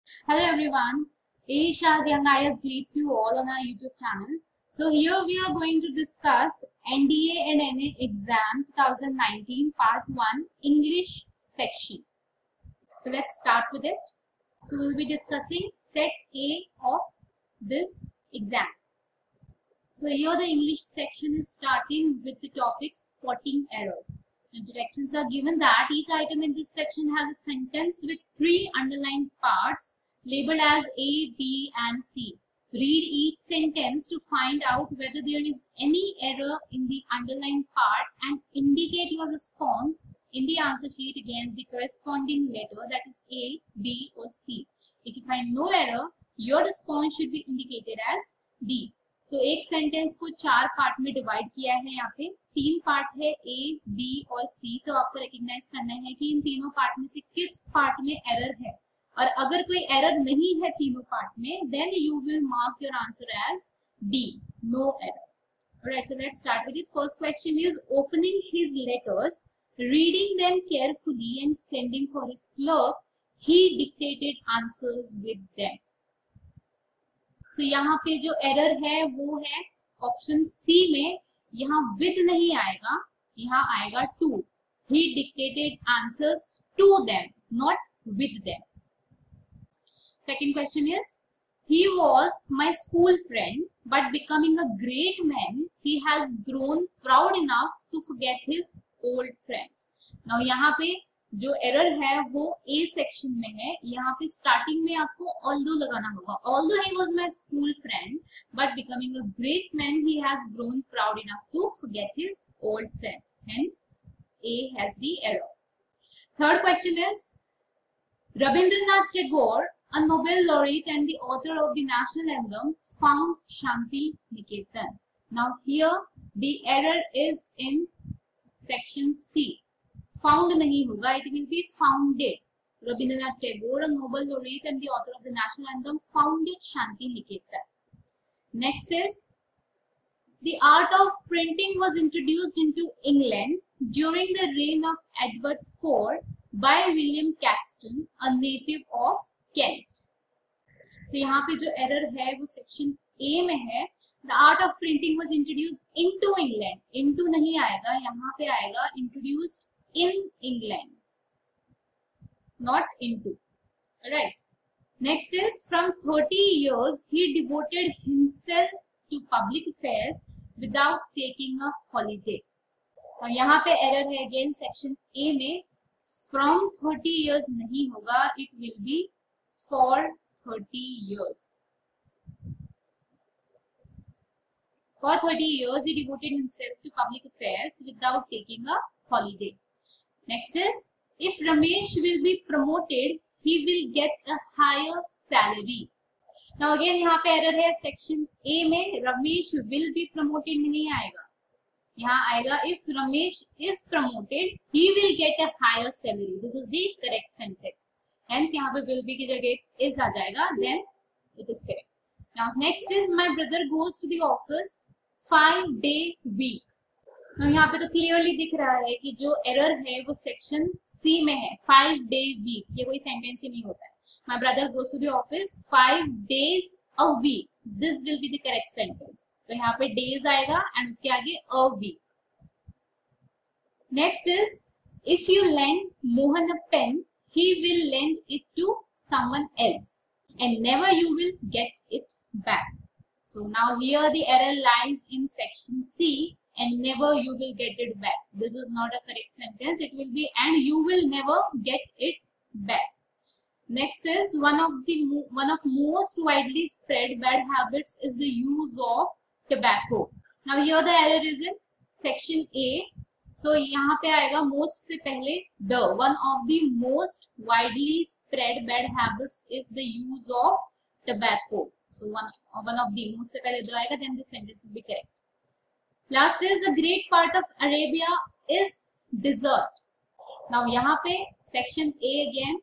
Hello everyone, Aisha's Young IS greets you all on our YouTube channel. So here we are going to discuss NDA and NA exam 2019 part 1 English section. So let's start with it. So we'll be discussing set A of this exam. So here the English section is starting with the topic spotting errors. The directions are given that each item in this section has a sentence with 3 underlined parts labeled as A, B and C. Read each sentence to find out whether there is any error in the underlined part and indicate your response in the answer sheet against the corresponding letter, that is A, B or C. If you find no error, your response should be indicated as D. तो एक sentence को 4 part में divide किया है। यहाँ पे 3 part है ए, B और सी। तो आपको रिकॉग्नाइज करना है कि इन तीनों पार्ट में से किस पार्ट में एरर है, और अगर कोई एरर नहीं है तीनों पार्ट में, then you will mark your answer as D, no error. Alright, so let's start with it. First question is opening his letters, reading them carefully and sending for his clerk, he dictated answers with them. So यहाँ पे जो error है वो है option C में। यहाँ with नहीं आएगा, यहाँ आएगा to. He dictated answers to them, not with them. Second question is he was my school friend, but becoming a great man, he has grown proud enough to forget his old friends. Now यहाँ पे जो error है वो A section में है। यहाँ पे starting में आपको ऑल्दो लगाना होगा। Although he was my school friend but becoming a great man he has grown proud enough to forget his old friends, hence A has the error. Third question is Rabindranath Tagore, a Nobel laureate and the author of the national anthem, found Shanti Niketan. Now here the error is in section C. Found नहीं होगा, it will be founded. Rabindranath Tagore, a Nobel laureate and the author of the national anthem, founded Shanti Niketan. Next is the art of printing was introduced into England during the reign of Edward IV by William Caxton, a native of Kent. तो यहाँ पे जो error है वो section A में है। The art of printing was introduce into England. Into नहीं आएगा, यहाँ पे आएगा introduced in England, not into. Alright. Next is from 30 years he devoted himself to public affairs without taking a holiday. और यहाँ पे एरर है अगेन सेक्शन ए में। From 30 years नहीं होगा, it will be for 30 years. For 30 years he devoted himself to public affairs without taking a holiday. Next is if Ramesh will be promoted, he will get a higher salary. Now again यहाँ पे error है section A में। Ramesh will be promoted नहीं आएगा, यहाँ आएगा if Ramesh is promoted, he will get a higher salary. This is the correct sentence. Hence यहाँ पे will be की जगह is आ जाएगा, then it is correct. Now next is my brother goes to the office 5-day week. तो यहाँ पे तो clearly दिख रहा है कि जो एरर है वो सेक्शन सी में है। 5-day वीक, ये कोई सेंटेंस ही नहीं होता है। My brother goes to the office 5 days a week, this will be the correct sentence. तो यहाँ पे डेज आएगा एंड उसके आगे a week. Next is if you lend Mohan a pen, he will lend it to someone else and never you will get it back. So now here the error lies in section C, and never you will get it back. This is not a correct sentence. It will be and you will never get it back. Next is one of most widely spread bad habits is the use of tobacco. Now here the error is in section A. So यहाँ पे आएगा most से पहले the. One of the most widely spread bad habits is the use of tobacco. So one of the most से पहले the आएगा, then the sentence will be correct. Last is the great part of Arabia is desert. Now यहाँ पे section A again,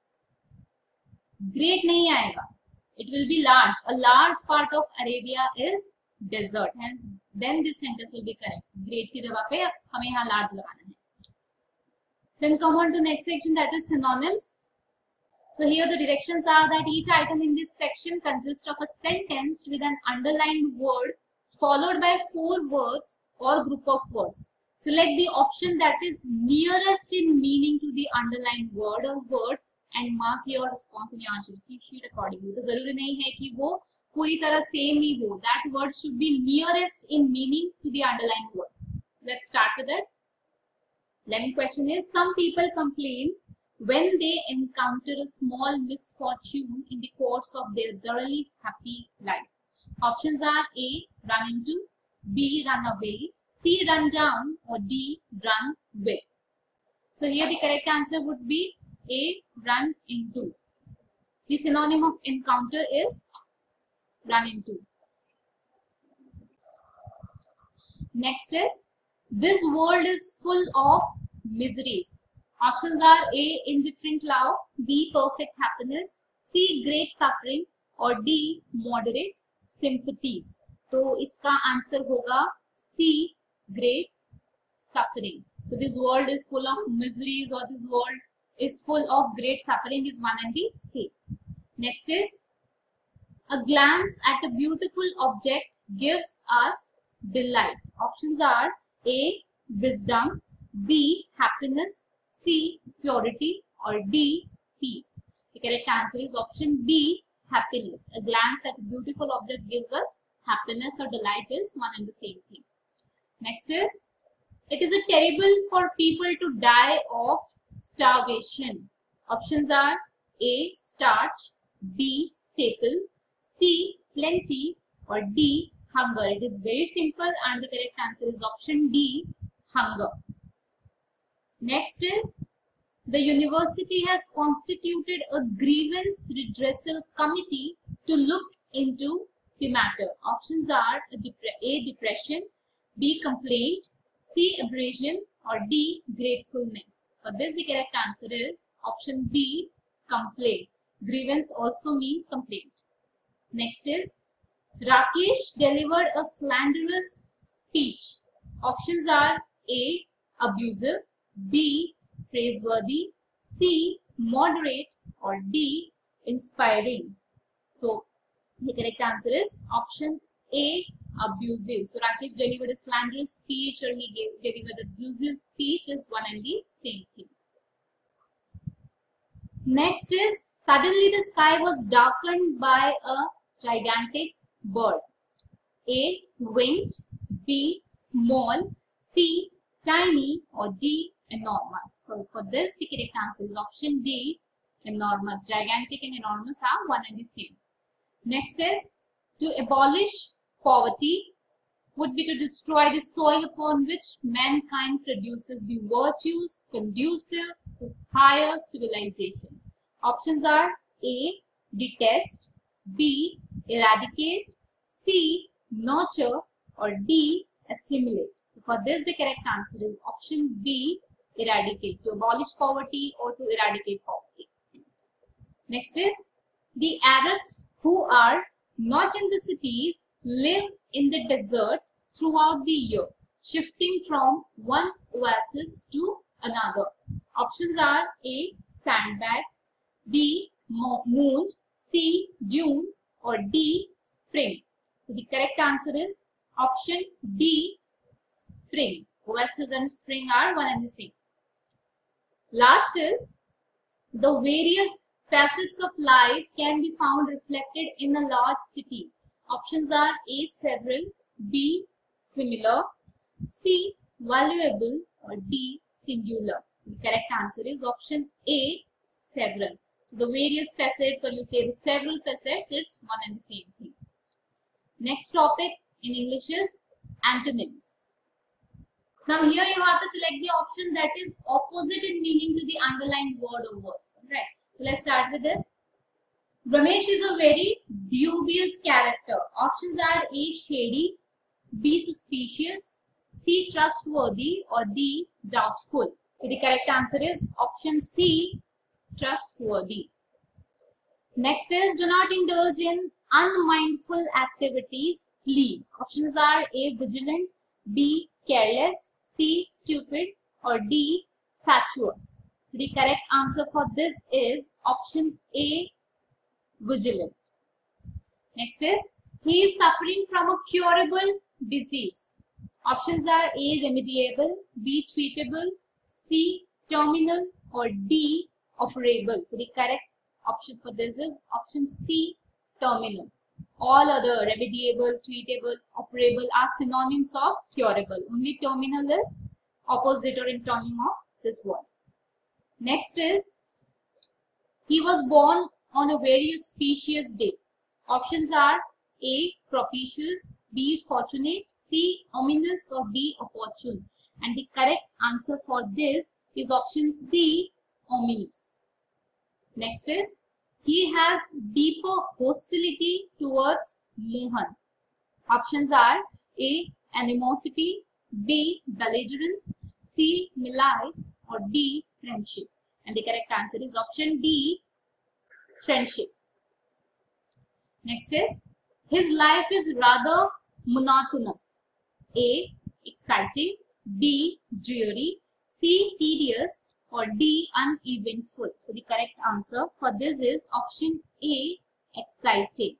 great नहीं आएगा, it will be large. A large part of Arabia is desert. Hence, then this sentence will be correct. Great की जगह पे हमें यहाँ large लगाना है. Then come on to next section, that is synonyms. So here the directions are that each item in this section consists of a sentence with an underlined word followed by 4 words or group of words. Select the option that is nearest in meaning to the underlined word or words and mark your response in your answer sheet accordingly. तो जरूरी नहीं है कि वो पूरी तरह same ही हो. That word should be nearest in meaning to the underlined word. Let's start with it. 11th question is, some people complain when they encounter a small misfortune in the course of their thoroughly happy life. Options are A, run into, B, run away, C, run down, or D, run with. So here the correct answer would be A, run into. The synonym of encounter is run into. Next is, this world is full of miseries. Options are A, indifferent love, B, perfect happiness, C, great suffering, or D, moderate sympathies. तो इसका answer होगा C, great suffering. So this world is full of miseries, or this world is full of great suffering is one and the same. Next is, a glance at a beautiful object gives us delight. Options are A, wisdom, B, happiness, C, purity, or D, peace. The correct answer is option B, happiness. A glance at a beautiful object gives us happiness or delight is one and the same thing. Next is, it is terrible for people to die of starvation. Options are A, starch, B, staple, C, plenty, or D, hunger. It is very simple and the correct answer is option D, hunger. Next is, the university has constituted a grievance redressal committee to look into the matter. Options are A, depression, B, complaint, C, abrasion, or D, gratefulness. For this, the correct answer is option B, complaint. Grievance also means complaint. Next is, Rakesh delivered a slanderous speech. Options are A, abusive, B, praiseworthy, C, moderate, or D, inspiring. So the correct answer is option A, abusive. So Rakesh delivered a slanderous speech or he delivered abusive speech is one and the same thing. Next is, suddenly the sky was darkened by a gigantic bird. A, winged, B, small, C, tiny, or D, enormous. So for this, the correct answer is option D, enormous. Gigantic and enormous are one and the same. Next is, to abolish poverty would be to destroy the soil upon which mankind produces the virtues conducive to higher civilization. Options are A, detest, B, eradicate, C, nurture, or D, assimilate. So for this, the correct answer is option B, eradicate, to abolish poverty or to eradicate poverty. Next is, the Arabs who are not in the cities live in the desert throughout the year, shifting from one oasis to another. Options are A, sandbag, B, mound, C, dune, or D, spring. So the correct answer is option D, spring. Oasis and spring are one and the same. Last is, the various facets of life can be found reflected in a large city. Options are A, several, B, similar, C, valuable, or D, singular. The correct answer is option A, several. So the various facets, or you say the several facets, it's one and the same thing. Next topic in English is antonyms. Now here you have to select the option that is opposite in meaning to the underlined word or words. Right. So let's start with it. Ramesh is a very dubious character. Options are A, shady, B, suspicious, C, trustworthy, or D, doubtful. So the correct answer is option C, trustworthy. Next is, do not indulge in unmindful activities, please. Options are A, vigilant, B, careless, C, stupid, or D, fatuous. So the correct answer for this is option A, vigilant. Next is, he is suffering from a curable disease. Options are A, remediable, B, treatable, C, terminal, or D, operable. So the correct option for this is option C, terminal. All other remediable, treatable, operable are synonyms of curable. Only terminal is opposite or antonym of this word. Next is, he was born on a very auspicious day. Options are A, propitious, B, fortunate, C, ominous, or D, opportune. And the correct answer for this is option C, ominous. Next is, he has deeper hostility towards Mohan. Options are A, animosity, B, belligerence, C, malice, or D, friendship. And the correct answer is option D, friendship. Next is, his life is rather monotonous. A, exciting, B, dreary, C, tedious, or D, uneventful. So the correct answer for this is option A, exciting.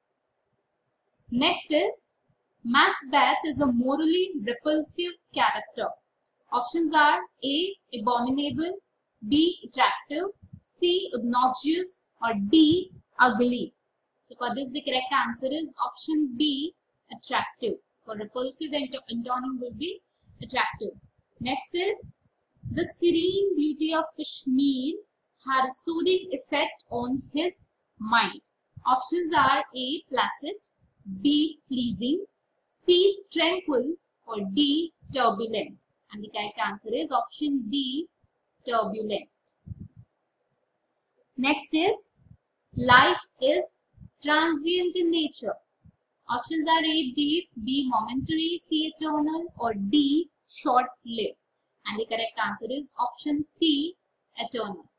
Next is, Macbeth is a morally repulsive character. Options are A, abominable, B, attractive, C, obnoxious, or D, ugly. So for this, the correct answer is option B, attractive. For repulsive, the antonym will be attractive. Next is, the serene beauty of Kashmir had a soothing effect on his mind. Options are A, placid, B, pleasing, C, tranquil, or D, turbulent. And the correct answer is option D, turbulent. Next is, life is transient in nature. Options are A, brief, B, momentary, C, eternal, or D, short-lived. And the correct answer is option C, eternal.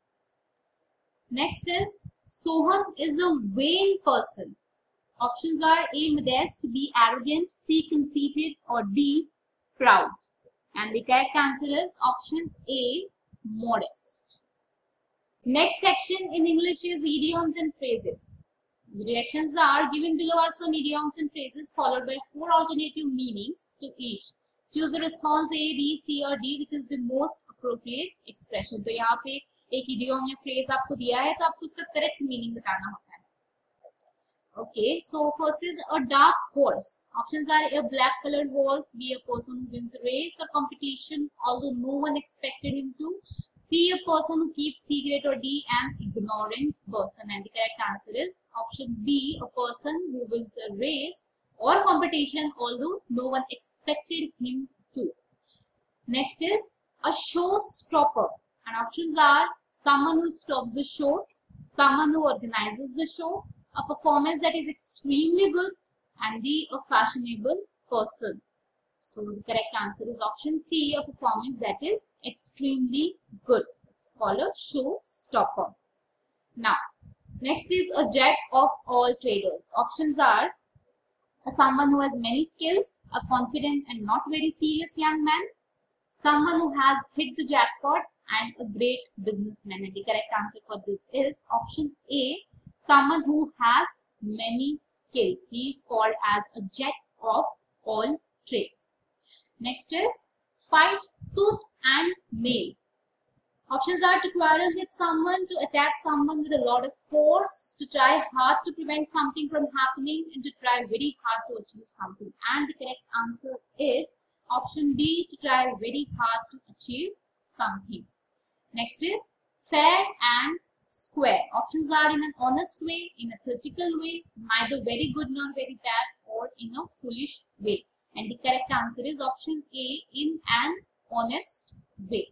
Next is, Sohan is a vain person. Options are A, modest, B, arrogant, C, conceited, or D, proud. And the correct answer is option A, modest. Next section in English is idioms and phrases. The directions are given below are some idioms and phrases followed by 4 alternative meanings to each. Choose a response A, B, C or D which is the most appropriate expression. तो यहाँ पे एक idiom या phrase आपको दिया है तो आपको उसका correct meaning बताना होता है. Okay, so first is a dark horse. Options are A, black colored horse, B, a person who wins a race or competition although no one expected him to, C, a person who keeps secret, or D, an ignorant person. And the correct answer is option B, a person who wins a race or competition although no one expected him to. Next is a showstopper, and options are someone who stops the show, someone who organizes the show, a performance that is extremely good, and D, a fashionable person. So the correct answer is option C, a performance that is extremely good. It's called a showstopper. Now, next is a jack of all traders. Options are someone who has many skills, a confident and not very serious young man, someone who has hit the jackpot, and a great businessman. And the correct answer for this is option A, someone who has many skills. He is called as a jack of all trades. Next is fight tooth and nail. Options are to quarrel with someone, to attack someone with a lot of force, to try hard to prevent something from happening, and to try very hard to achieve something. And the correct answer is option D, to try very hard to achieve something. Next is fair and square. Options are in an honest way, in a critical way, neither very good nor very bad, or in a foolish way. And the correct answer is option A, in an honest way.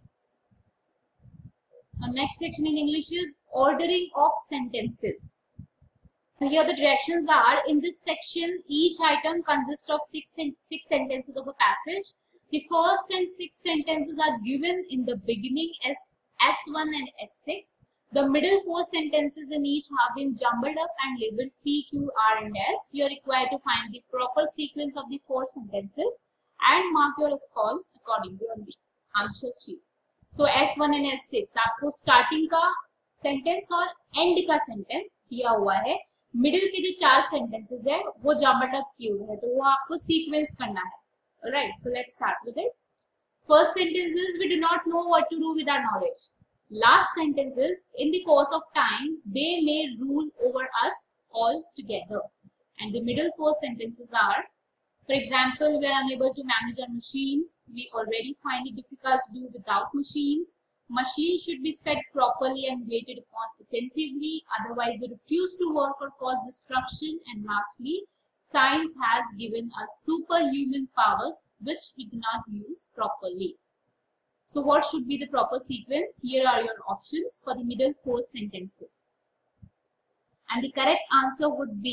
The next section in English is ordering of sentences. Here the directions are, in this section each item consists of six sentences of a passage. The first and 6 sentences are given in the beginning as S1 and S6. The middle 4 sentences in each have been jumbled up and labeled P, Q, R and S. You are required to find the proper sequence of the 4 sentences and mark your response accordingly on the answer sheet. So S1 and S6 आपको starting का sentence और and का sentence दिया हुआ है, middle के जो 4 sentences है वो जम्बल्ड अप किए हुए हैं, तो वो आपको सीक्वेंस करना है। Right, so let's start with it. First sentence is we do not know what to do with our knowledge. Last sentence is in the course of time they may rule over us all together. And the middle 4 sentences are, for example, we are unable to manage our machines. We already find it difficult to do without machines. Machines should be fed properly and waited upon attentively, otherwise they refuse to work or cause destruction. And lastly, science has given us superhuman powers which we do not use properly. So what should be the proper sequence? Here are your options for the middle 4 sentences. And the correct answer would be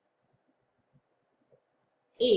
A,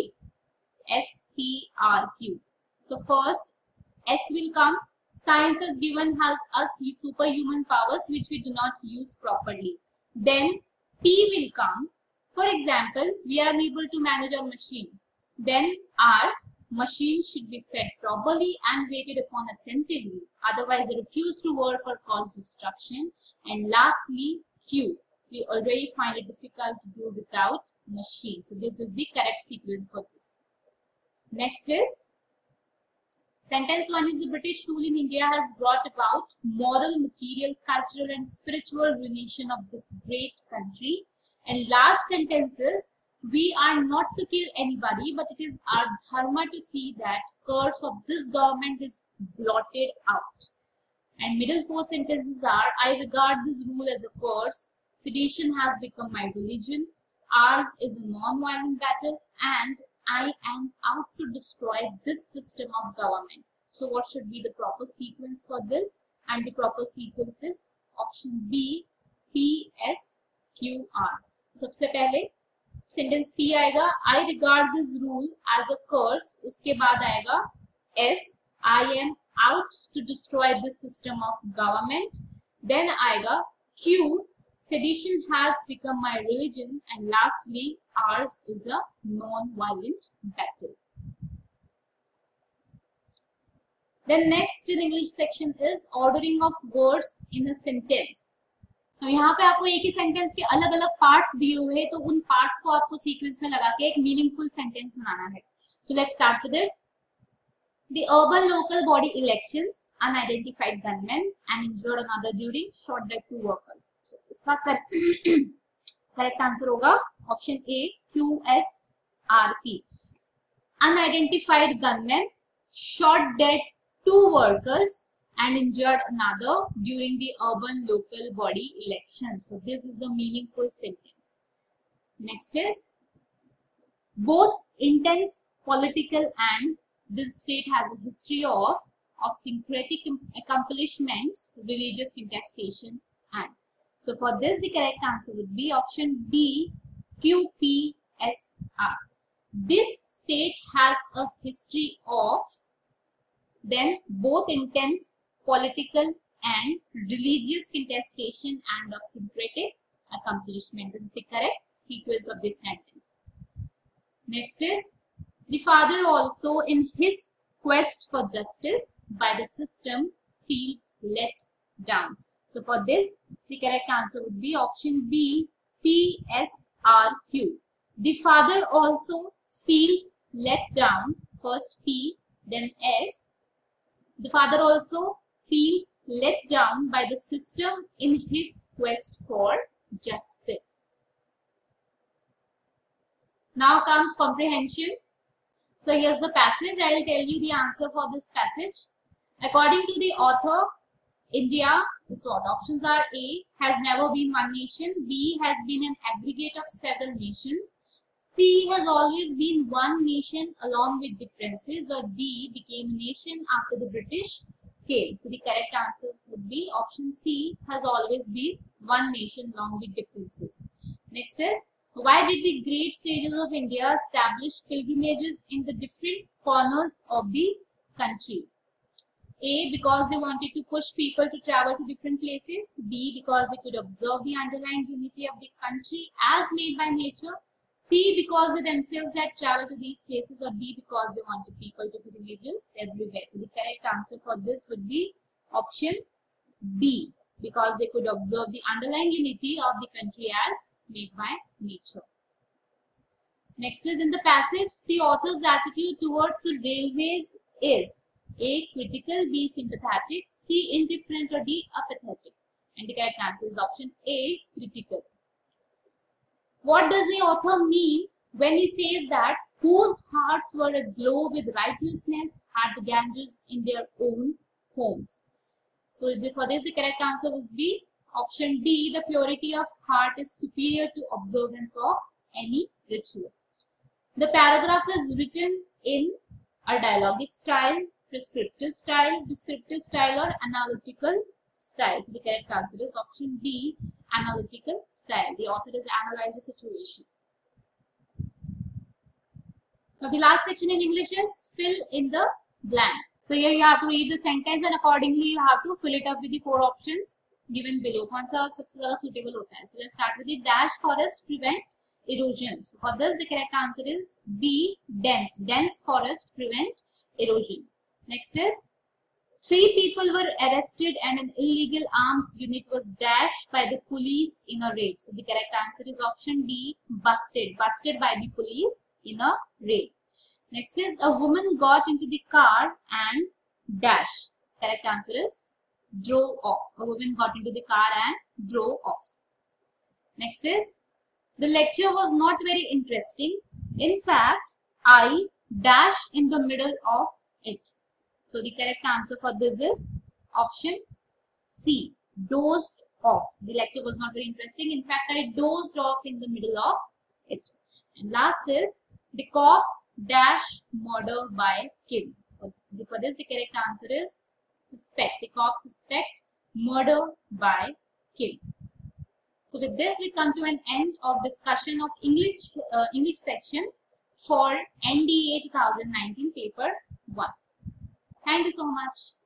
SPRQ. So first, S will come. Science has given us superhuman powers which we do not use properly. Then P will come. For example, we are unable to manage our machine. Then R, machine should be fed properly and waited upon attentively, otherwise they refuse to work or cause destruction. And lastly, Q, we already find it difficult to do without machine. So this is the correct sequence for this. Next is sentence 1 is the British rule in India has brought about moral, material, cultural and spiritual ruination of this great country. And last sentence is, we are not to kill anybody, but it is our dharma to see that curse of this government is blotted out. And middle 4 sentences are, I regard this rule as a curse. Sedition has become my religion. Ours is a non-violent battle, and I am out to destroy this system of government. So what should be the proper sequence for this? And the proper sequence is option B, P, S, Q, R. सबसे पहले sentence P आएगा, I regard this rule as a curse, उसके बाद आएगा S, I am out to destroy this system of government, then आएगा Q, sedition has become my religion, and lastly R is a non violent battle. Then next in English section is ordering of words in a sentence. तो यहाँ पे आपको एक ही sentence के अलग अलग parts दिए हुए हैं, तो उन पार्ट्स को आपको सीक्वेंस में लगा के एक मीनिंगफुल सेंटेंस बनाना है. So let's start with it. The urban local body elections, unidentified gunmen and injured another during shot dead 2 workers. So इसका करेक्ट आंसर होगा option A, QSRP. Unidentified gunmen shot dead 2 workers and injured another during the urban local body election. So this is the meaningful sentence. Next is, both intense political and this state has a history of syncretic accomplishments, religious contestation and. So for this the correct answer would be option B, QPSR. This state has a history of, then both intense political and religious contestation and of syncretic accomplishment. This is the correct sequence of this sentence. Next is, the father also in his quest for justice by the system feels let down. So for this the correct answer would be option B, PSRQ. The father also feels let down, first P then S. The father also feels let down by the system in his quest for justice. Now comes comprehension. So here's the passage. I will tell you the answer for this passage. According to the author, India, so what options are: A, has never been one nation, B, has been an aggregate of several nations, C, has always been one nation along with differences, or D, became a nation after the British came. So the correct answer would be option C, has always been one nation along with differences. Next is, why did the great sages of India establish pilgrimages in the different corners of the country? A, because they wanted to push people to travel to different places. B, because they could observe the underlying unity of the country as made by nature. C, because they themselves had traveled to these places. Or D, because they wanted people to be religious everywhere. So the correct answer for this would be Option B, because they could observe the underlying unity of the country as made by nature. Next is, in the passage, the author's attitude towards the railways is A. critical, B. sympathetic, C. indifferent, or D. apathetic. And the correct answer is option A. critical. What does the author mean when he says that whose hearts were aglow with righteousness had the Ganges in their own homes? So for this, the correct answer would be option D. The purity of heart is superior to observance of any ritual. The paragraph is written in a dialogic style, prescriptive style, descriptive style, or analytical style. So the correct answer is option D. Analytical style. The author has analyzed the situation. Now the last section in English is fill in the blank. So here you have to read the sentence and accordingly you have to fill it up with the 4 options given below. कौन सा सबसे ज़्यादा suitable होता है? So let's start with the dash forest prevent erosion. So for this the correct answer is B. Dense. Dense forest prevent erosion. Next is 3 people were arrested and an illegal arms unit was dashed by the police in a raid. So the correct answer is option D. Busted. Busted by the police in a raid. Next is a woman got into the car and dash. Correct answer is drove off. A woman got into the car and drove off. Next is the lecture was not very interesting. In fact, I dash in the middle of it. So the correct answer for this is option C. Dozed off. The lecture was not very interesting. In fact, I dozed off in the middle of it. And last is the cops dash murder by kill. For this, the correct answer is suspect. The cops suspect murder by kill. So with this, we come to an end of discussion of English section for NDA 2019 paper 1. Thank you so much.